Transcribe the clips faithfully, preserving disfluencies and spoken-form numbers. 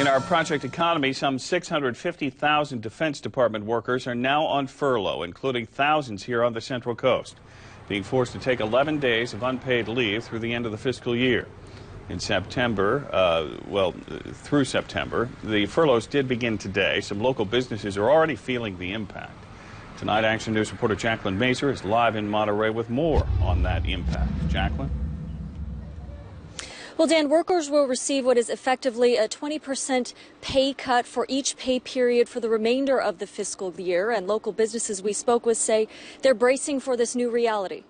our project economy, some six hundred fifty thousand Defense Department workers are now on furlough, including thousands here on the Central Coast, being forced to take eleven days of unpaid leave through the end of the fiscal year. In September, uh, well, through September, the furloughs did begin today. Some local businesses are already feeling the impact. Tonight, Action News reporter Jacqueline Mazer is live in Monterey with more on that impact. Jacqueline? Well, Dan, workers will receive what is effectively a twenty percent pay cut for each pay period for the remainder of the fiscal year. And local businesses we spoke with say they're bracing for this new reality.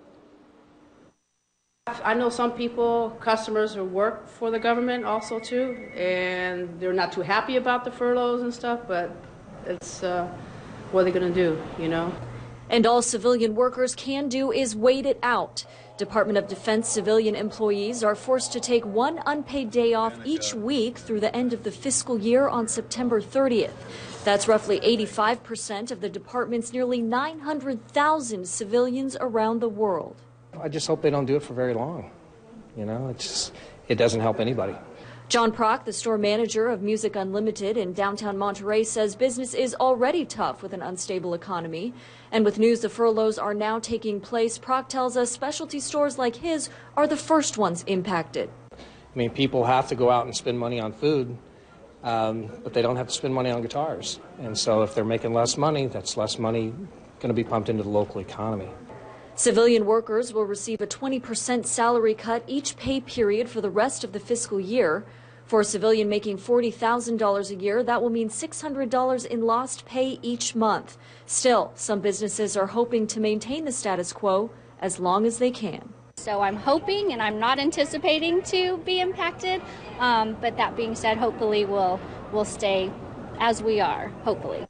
I know some people, customers who work for the government also too, and they're not too happy about the furloughs and stuff, but it's uh, what are they going to do, you know? And all civilian workers can do is wait it out. Department of Defense civilian employees are forced to take one unpaid day off each week through the end of the fiscal year on September thirtieth. That's roughly eighty-five percent of the department's nearly nine hundred thousand civilians around the world. I just hope they don't do it for very long. You know, it's just, it doesn't help anybody. John Prock, the store manager of Music Unlimited in downtown Monterey, says business is already tough with an unstable economy. And with news the furloughs are now taking place, Prock tells us specialty stores like his are the first ones impacted. I mean, people have to go out and spend money on food, um, but they don't have to spend money on guitars. And so if they're making less money, that's less money going to be pumped into the local economy. Civilian workers will receive a twenty percent salary cut each pay period for the rest of the fiscal year. For a civilian making forty thousand dollars a year, that will mean six hundred dollars in lost pay each month. Still, some businesses are hoping to maintain the status quo as long as they can. So I'm hoping, and I'm not anticipating to be impacted, um, but that being said, hopefully we'll, we'll stay as we are, hopefully.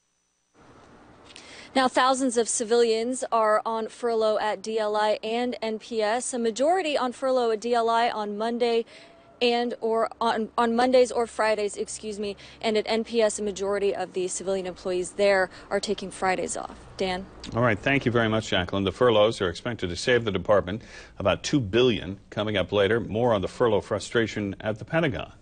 Now, thousands of civilians are on furlough at D L I and N P S. A majority on furlough at D L I on Monday and or on, on Mondays or Fridays, excuse me, and at N P S, a majority of the civilian employees there are taking Fridays off. Dan? All right, thank you very much, Jacqueline. The furloughs are expected to save the department about two billion dollars. Coming up later, more on the furlough frustration at the Pentagon.